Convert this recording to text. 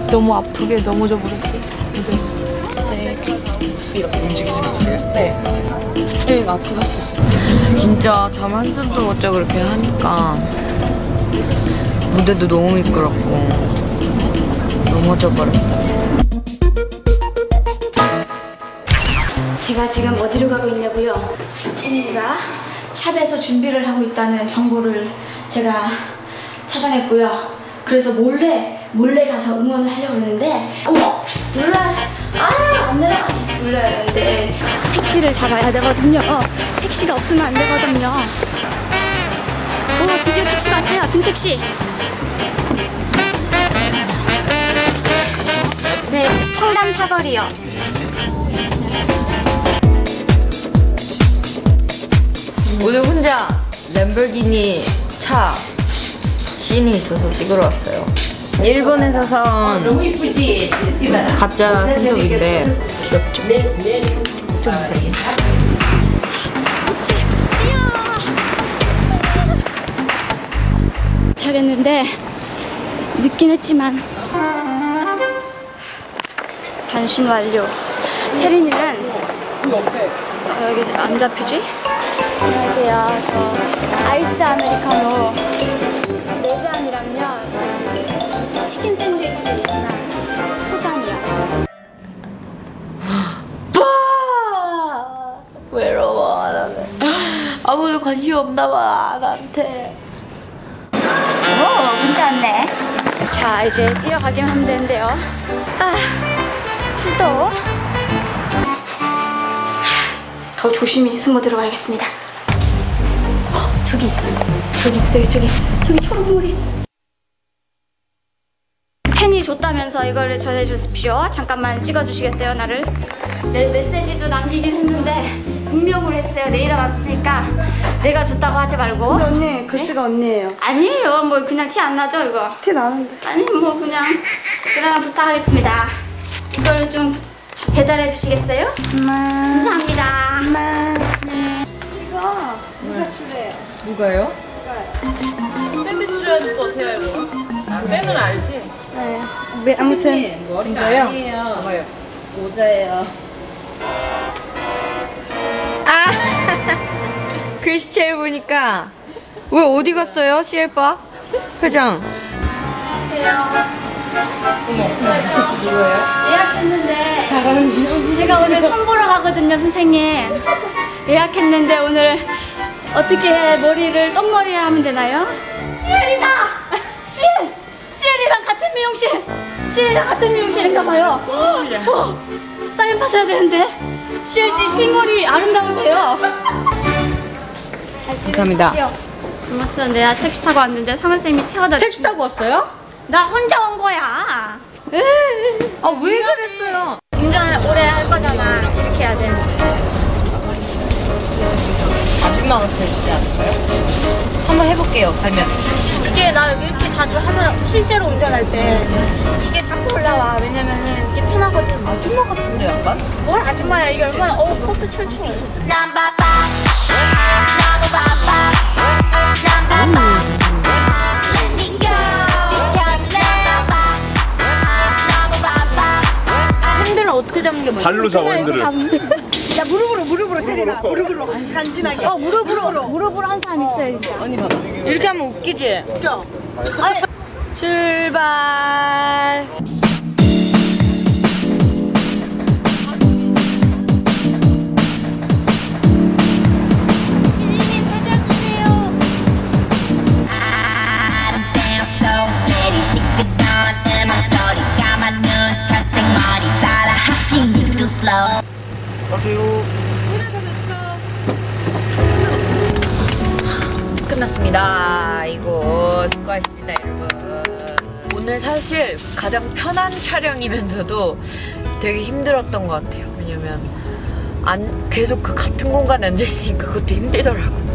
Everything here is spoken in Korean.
너무 아프게 넘어져 버렸어요. 무대에서. 네. 이렇게 움직이시면 돼요? 네. 네, 아프게 했었어요. 진짜 잠 한숨도 못 자고 그렇게 하니까 무대도 너무 미끄럽고 넘어져 버렸어요. 제가 지금 어디로 가고 있냐고요? 채린이가 샵에서 준비를 하고 있다는 정보를 제가 찾아냈고요. 그래서 몰래 가서 응원을 하려고 했는데 어머! 안 내려가서 눌러야 되는데 택시를 잡아야 되거든요. 택시가 없으면 안 되거든요. 오, 드디어 택시가 왔어요. 빈택시. 네, 청담 사거리요. 오늘 혼자 램보르기니 차 씬이 있어서 찍으러 왔어요. 일본에서 산 가짜 손톱인데 귀엽죠? 좀 무서워. 잘했는데 늦긴 했지만 변신 완료. 채린이는 여기 안 잡히지? 안녕하세요. 저 아이스 아메리카노 4잔이랑요 치킨 샌드위치 하나 포장이요. 외로워 나는. 아무도 관심 없나 봐 나한테. 오, 문자 왔네. 자, 이제 뛰어가기만 하면 되는데요. 출동. 더 조심히 숨어 들어가야겠습니다. 저기 있어요. 저기 초록물이. 팬이 줬다면서 이거를 전해주십시오. 잠깐만 찍어주시겠어요, 나를? 네, 메시지도 남기긴 했는데 익명으로 했어요. 내 이름 안 쓰니까 내가 줬다고 하지 말고. 근데 언니, 글씨가 언니예요. 아니에요. 뭐 그냥 티 안 나죠, 이거? 티 나는데. 아니, 뭐 그냥 그러면 부탁하겠습니다. 이거를 좀 배달해 주시겠어요? 감사합니다. 네. 이거 누가 출래요? 누가요? 샌드위치를 해줄 거 어떻게 알고? 빼는 알지? 네. 아무튼. 진짜요? 봐봐요. 모자예요. 글씨체를 보니까 왜 어디 갔어요? 시엘빠? 회장. 누구예요? 예약했는데 제가 오늘 선보러 가거든요, 선생님. 예약했는데 오늘 어떻게 머리를 똥머리 하면 되나요? 시엘이다! 시엘이랑 같은 미용실! 시엘이랑 같은 미용실인가 봐요. 사인 받아야 되는데 시엘씨 실물이 아름다우세요. 감사합니다. 아무튼 내가 택시 타고 왔는데 사무쌤이 태워다 택시 타고 왔어요? 나 혼자 온 거야. 아 왜 그랬어요? 운전 오래 할 거잖아. 이렇게 해야 되는데. 아줌마 같지 않을까요? 한번 해볼게요. 가면. 이게 나 이렇게 자주 하는 실제로 운전할 때 이게 자꾸 올라와. 왜냐면은 이게 편하거든. 아줌마 같은데 약간? 뭘 아줌마야. 이게 얼마나 코스 철창이 있어. 핸들은 어떻게 잡는 게 맞아요? 발로 잡아 핸들을. 야, 무릎으로 체리나. 무릎으로. 간지나게. 무릎으로 한 사람 있어요, 진짜. 언니 봐봐. 이렇게 하면 웃기지? 웃겨. 출발. 안녕하세요. 끝났습니다. 이거 수고하셨습니다, 여러분. 오늘 사실 가장 편한 촬영이면서도 되게 힘들었던 것 같아요. 왜냐면 계속 그 같은 공간에 앉아있으니까 그것도 힘들더라고요.